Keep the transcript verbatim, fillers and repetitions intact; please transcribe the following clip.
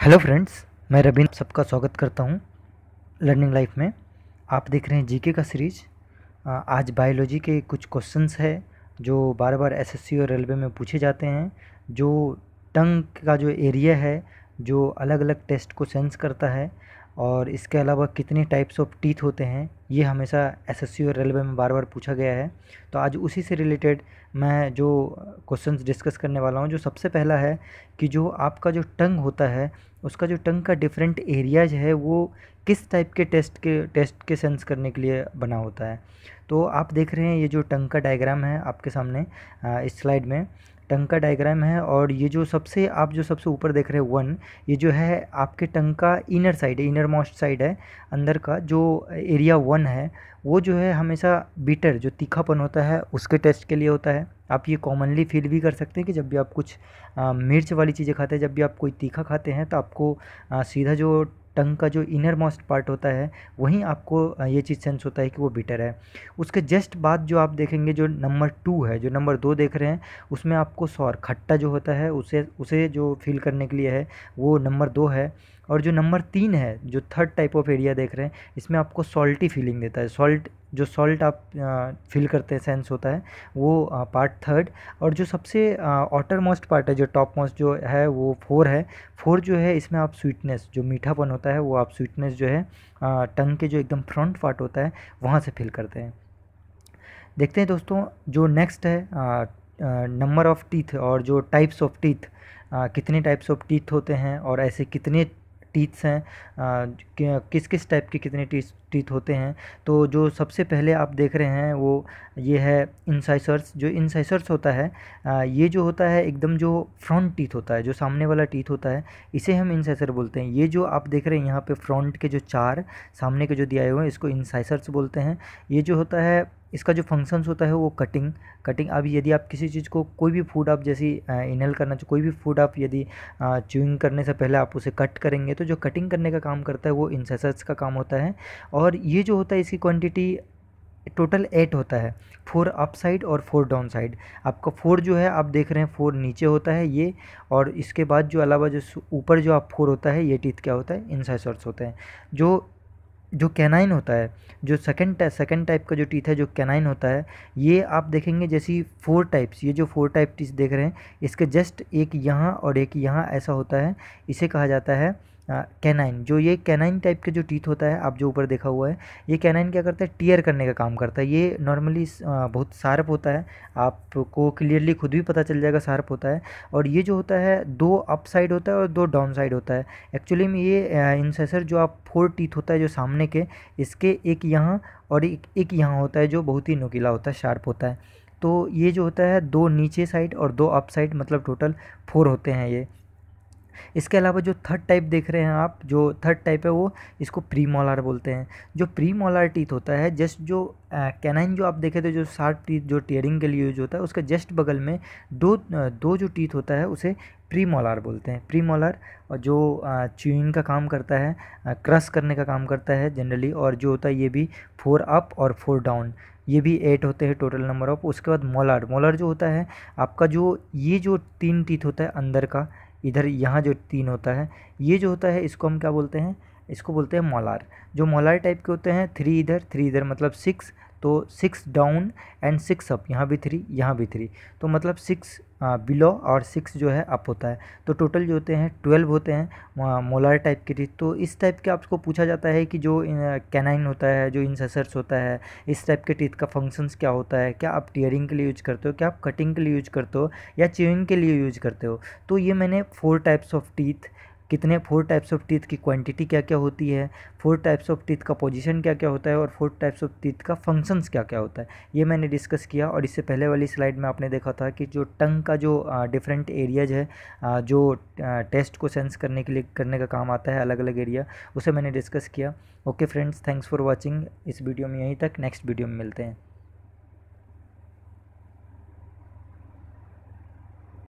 Hello friends, मैं रबीन सबका स्वागत करता हूं लर्निंग लाइफ में। आप देख रहे हैं जीके का सीरीज। आज बायोलॉजी के कुछ क्वेश्चंस है जो बार बार एसएससी और रेलवे में पूछे जाते हैं। जो टंग का जो एरिया है, जो अलग अलग टेस्ट को सेंस करता है, और इसके अलावा कितने टाइप्स ऑफ टीथ होते हैं, ये हमेशा एसएससी और रेलवे में बार बार पूछा गया है। तो आज उसी से रिलेटेड मैं जो क्वेश्चंस डिस्कस करने वाला हूँ। जो सबसे पहला है कि जो आपका जो टंग होता है, उसका जो टंग का डिफरेंट एरियाज है वो किस टाइप के टेस्ट के टेस्ट के सेंस करने के लिए बना होता है। तो आप देख रहे हैं ये जो टंग का डायग्राम है आपके सामने, आ, इस स्लाइड में टंग का डायग्राम है। और ये जो सबसे आप जो सबसे ऊपर देख रहे हैं वन, ये जो है आपके टंग का इनर साइड है, इनर मोस्ट साइड है। अंदर का जो एरिया वन है वो जो है हमेशा बीटर, जो तीखापन होता है, उसके टेस्ट के लिए होता है। आप ये कॉमनली फील भी कर सकते हैं कि जब भी आप कुछ आ, मिर्च वाली चीज़ें खाते हैं, जब भी आप कोई तीखा खाते हैं तो आपको आ, सीधा जो टंग का जो इनर मोस्ट पार्ट होता है वहीं आपको आ, ये चीज़ सेंस होता है कि वो बिटर है। उसके जस्ट बाद जो आप देखेंगे, जो नंबर टू है, जो नंबर दो देख रहे हैं, उसमें आपको सॉर खट्टा जो होता है उसे उसे जो फील करने के लिए है वो नंबर दो है। और जो नंबर तीन है, जो थर्ड टाइप ऑफ एरिया देख रहे हैं, इसमें आपको सॉल्टी फीलिंग देता है। सॉल्ट, जो सॉल्ट आप फील करते हैं, सेंस होता है, वो पार्ट थर्ड। और जो सबसे आउटर मोस्ट पार्ट है, जो टॉप मोस्ट जो है, वो फोर है। फोर जो है इसमें आप स्वीटनेस, जो मीठापन होता है, वो आप स्वीटनेस जो है टंग के जो एकदम फ्रंट पार्ट होता है वहाँ से फील करते हैं। देखते हैं दोस्तों, जो नेक्स्ट है नंबर ऑफ़ टीथ और जो टाइप्स ऑफ टीथ, कितने टाइप्स ऑफ टीथ होते हैं और ऐसे कितने टीथ्स हैं, किस किस टाइप के कितने टीथ टीथ होते हैं। तो जो सबसे पहले आप देख रहे हैं वो ये है इंसाइसर्स। जो इंसाइसर्स होता है, आ, ये जो होता है एकदम जो फ्रंट टीथ होता है, जो सामने वाला टीथ होता है, इसे हम इंसाइसर बोलते हैं। ये जो आप देख रहे हैं यहाँ पे फ्रंट के जो चार सामने के जो दिए हुए हैं, इसको इंसाइसर्स बोलते हैं। ये जो होता है, इसका जो फंक्शंस होता है वो कटिंग कटिंग अब यदि आप किसी चीज़ को, कोई भी फूड आप जैसी इनहेल करना चाहिए, कोई भी फूड आप यदि च्यूइंग करने से पहले आप उसे कट करेंगे, तो जो कटिंग करने का काम करता है वो इंसाइसर्स का काम होता है। और ये जो होता है इसकी क्वांटिटी टोटल एट होता है, फोर अप साइड और फोर डाउन साइड। आपका फोर जो है आप देख रहे हैं, फोर नीचे होता है ये, और इसके बाद जो अलावा जो ऊपर जो आप फोर होता है, ये टीथ क्या होता है, इंसाइसर्स होते हैं। जो जो कैनाइन होता है, जो सेकंड सेकंड टाइप का जो टीथ है, जो कैनाइन होता है, ये आप देखेंगे जैसी फोर टाइप्स, ये जो फोर टाइप टीथ देख रहे हैं, इसके जस्ट एक यहाँ और एक यहाँ ऐसा होता है, इसे कहा जाता है कैनाइन। जो ये कैनाइन टाइप के जो टीथ होता है, आप जो ऊपर देखा हुआ है, ये कैनाइन क्या करता है, टीयर करने का काम करता है। ये नॉर्मली बहुत शार्प होता है, आपको क्लियरली खुद भी पता चल जाएगा शार्प होता है। और ये जो होता है, दो अप साइड होता है और दो डाउन साइड होता है। एक्चुअली में ये इंसेसर जो आप फोर टीथ होता है जो सामने के, इसके एक यहाँ और एक एक यहाँ होता है, जो बहुत ही नुकीला होता है, शार्प होता है। तो ये जो होता है, दो नीचे साइड और दो अप साइड, मतलब टोटल फोर होते हैं ये। इसके अलावा जो थर्ड टाइप देख रहे हैं आप, जो थर्ड टाइप है वो, इसको प्री मोलार बोलते हैं। जो प्री मोलार टीथ होता है, जस्ट जो कैनाइन जो आप देखे थे, जो शार्प टीथ जो टीयरिंग के लिए यूज होता है, उसके जस्ट बगल में दो दो जो टीथ होता है उसे प्री मोलार बोलते हैं। प्री मोलार, और जो च्यूइंग का काम करता है, क्रश करने का काम करता है जनरली, और जो होता है ये भी फोर अप और फोर डाउन, ये भी एट होते हैं टोटल नंबर ऑफ। उसके बाद मोलार, मोलार जो होता है आपका, जो ये जो तीन टीथ होता है अंदर का, इधर यहाँ जो तीन होता है, ये जो होता है इसको हम क्या बोलते हैं, इसको बोलते हैं मोलार। जो मोलार टाइप के होते हैं, थ्री इधर थ्री इधर, मतलब सिक्स, तो six down and six up, यहाँ भी थ्री यहाँ भी थ्री, तो मतलब सिक्स बिलो और सिक्स जो है अप होता है। तो टोटल जो होते हैं ट्वेल्व होते हैं मोलार टाइप के टीथ। तो इस टाइप के आपको पूछा जाता है कि जो कैनाइन होता है, जो इंसेसर्स होता है, इस टाइप के टीथ का फंक्शंस क्या होता है, क्या आप टीयरिंग के लिए यूज करते हो, क्या आप कटिंग के लिए यूज करते हो, या च्यूइंग के लिए यूज करते हो। तो ये मैंने फोर टाइप्स ऑफ टीथ, कितने फोर टाइप्स ऑफ टीथ की क्वांटिटी क्या क्या होती है, फोर टाइप्स ऑफ टीथ का पोजीशन क्या क्या होता है, और फोर टाइप्स ऑफ टीथ का फंक्शंस क्या क्या होता है, ये मैंने डिस्कस किया। और इससे पहले वाली स्लाइड में आपने देखा था कि जो टंग का जो डिफरेंट एरियाज है, आ, जो टेस्ट को सेंस करने के लिए करने का काम आता है, अलग अलग एरिया, उसे मैंने डिस्कस किया। Okay friends, thanks for watching. इस वीडियो में यहीं तक, नेक्स्ट वीडियो में मिलते हैं।